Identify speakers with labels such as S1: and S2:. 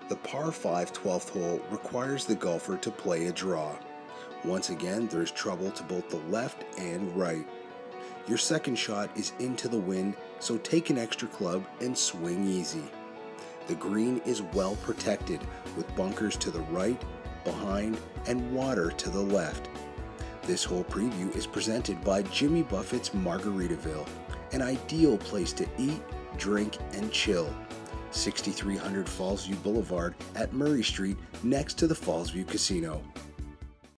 S1: The par 5 12th hole requires the golfer to play a draw. Once again, there's trouble to both the left and right. Your second shot is into the wind, so take an extra club and swing easy. The green is well protected with bunkers to the right, behind, and water to the left. This whole preview is presented by Jimmy Buffett's Margaritaville, an ideal place to eat, drink, and chill. 6300 Fallsview Boulevard at Murray Street next to the Fallsview Casino.